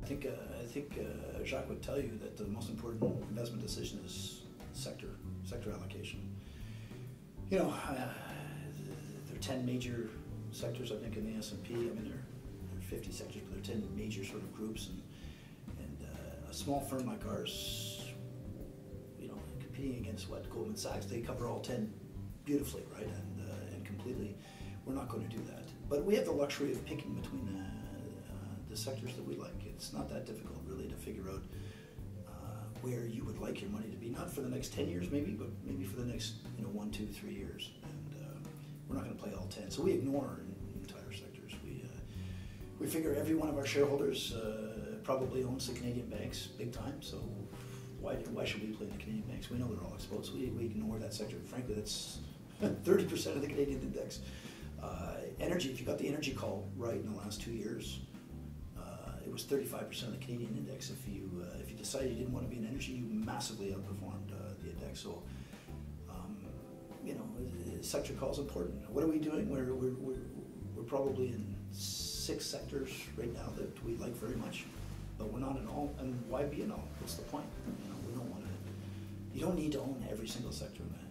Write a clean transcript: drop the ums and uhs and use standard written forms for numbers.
I think Jacques would tell you that the most important investment decision is sector allocation. You know, there are 10 major sectors, I think, in the S&P. I mean, there are 50 sectors, but there are 10 major sort of groups, and a small firm like ours, you know, competing against what Goldman Sachs, they cover all 10 beautifully, right, and completely. We're not going to do that, but we have the luxury of picking between the sectors that we like. It's not that difficult, really, to figure out where you would like your money to be, not for the next 10 years maybe, but maybe for the next 1, 2, 3 years. And we're not going to play all 10. So we ignore entire sectors. We figure every one of our shareholders probably owns the Canadian banks big time. So why should we play in the Canadian banks? We know they're all exposed. We ignore that sector. Frankly, that's 30% of the Canadian index. Energy, if you got the energy call right in the last 2 years, it was 35% of the Canadian index. If you decided you didn't want to be in energy, you massively outperformed the index. So, sector call is important. What are we doing? We're probably in 6 sectors right now that we like very much, but we're not in all. And why be in all? What's the point? We don't want to. You don't need to own every single sector in the